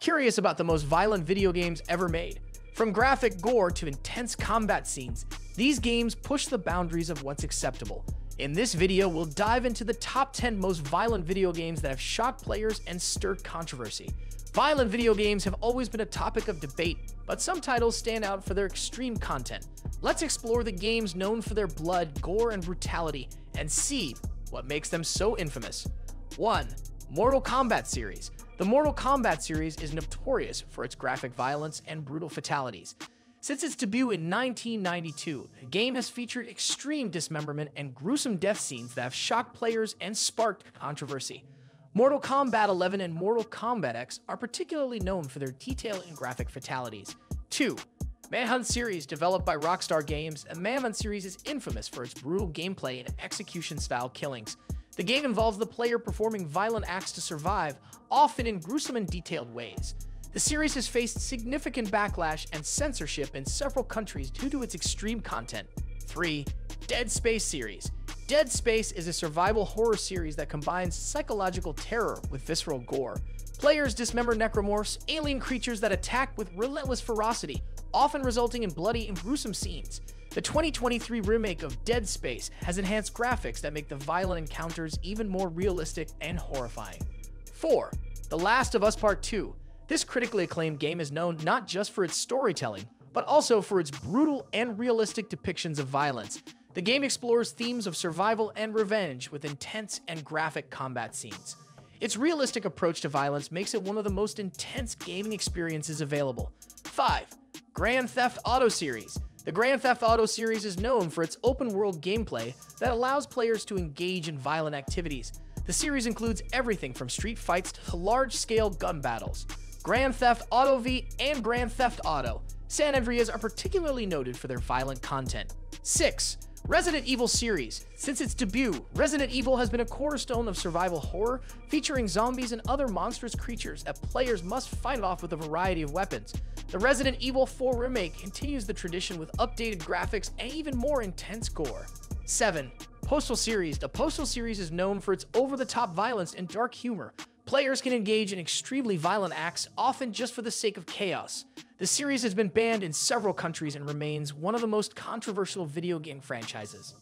Curious about the most violent video games ever made? From graphic gore to intense combat scenes, these games push the boundaries of what's acceptable. In this video, we'll dive into the top 10 most violent video games that have shocked players and stirred controversy. Violent video games have always been a topic of debate, but some titles stand out for their extreme content. Let's explore the games known for their blood, gore, and brutality, and see what makes them so infamous. 1. Mortal Kombat series. The Mortal Kombat series is notorious for its graphic violence and brutal fatalities. Since its debut in 1992, the game has featured extreme dismemberment and gruesome death scenes that have shocked players and sparked controversy. Mortal Kombat 11 and Mortal Kombat X are particularly known for their detail and graphic fatalities. 2. Manhunt series. Developed by Rockstar Games, the Manhunt series is infamous for its brutal gameplay and execution-style killings. The game involves the player performing violent acts to survive, often in gruesome and detailed ways. The series has faced significant backlash and censorship in several countries due to its extreme content. 3. Dead Space series. Dead Space is a survival horror series that combines psychological terror with visceral gore. Players dismember necromorphs, alien creatures that attack with relentless ferocity, often resulting in bloody and gruesome scenes. The 2023 remake of Dead Space has enhanced graphics that make the violent encounters even more realistic and horrifying. 4. The Last of Us Part 2. This critically acclaimed game is known not just for its storytelling, but also for its brutal and realistic depictions of violence. The game explores themes of survival and revenge with intense and graphic combat scenes. Its realistic approach to violence makes it one of the most intense gaming experiences available. 5. Grand Theft Auto series. The Grand Theft Auto series is known for its open-world gameplay that allows players to engage in violent activities. The series includes everything from street fights to large-scale gun battles. Grand Theft Auto V and Grand Theft Auto San Andreas are particularly noted for their violent content. 6. Resident Evil series. Since its debut, Resident Evil has been a cornerstone of survival horror, featuring zombies and other monstrous creatures that players must fight off with a variety of weapons. The Resident Evil 4 remake continues the tradition with updated graphics and even more intense gore. 7. Postal series. The Postal series is known for its over-the-top violence and dark humor. Players can engage in extremely violent acts, often just for the sake of chaos. The series has been banned in several countries and remains one of the most controversial video game franchises.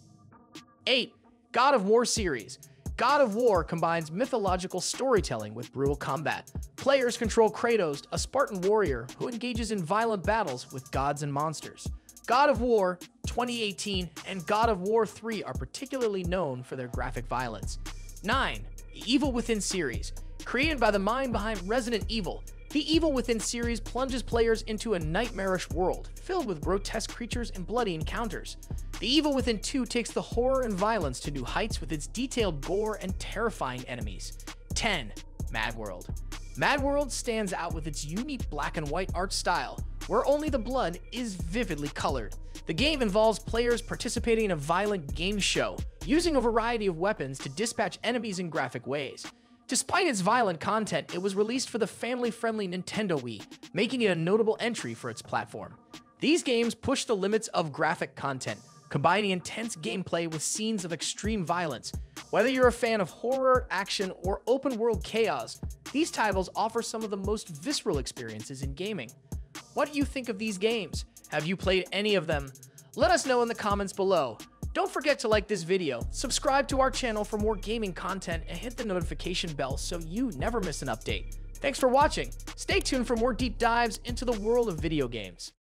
8. God of War series. God of War combines mythological storytelling with brutal combat. Players control Kratos, a Spartan warrior who engages in violent battles with gods and monsters. God of War 2018 and God of War 3 are particularly known for their graphic violence. 9. The Evil Within series. Created by the mind behind Resident Evil, the Evil Within series plunges players into a nightmarish world filled with grotesque creatures and bloody encounters. The Evil Within 2 takes the horror and violence to new heights with its detailed gore and terrifying enemies. 10. Mad World. Mad World stands out with its unique black and white art style, where only the blood is vividly colored. The game involves players participating in a violent game show, using a variety of weapons to dispatch enemies in graphic ways. Despite its violent content, it was released for the family-friendly Nintendo Wii, making it a notable entry for its platform. These games push the limits of graphic content, combining intense gameplay with scenes of extreme violence. Whether you're a fan of horror, action, or open-world chaos, these titles offer some of the most visceral experiences in gaming. What do you think of these games? Have you played any of them? Let us know in the comments below. Don't forget to like this video, subscribe to our channel for more gaming content, and hit the notification bell so you never miss an update. Thanks for watching. Stay tuned for more deep dives into the world of video games.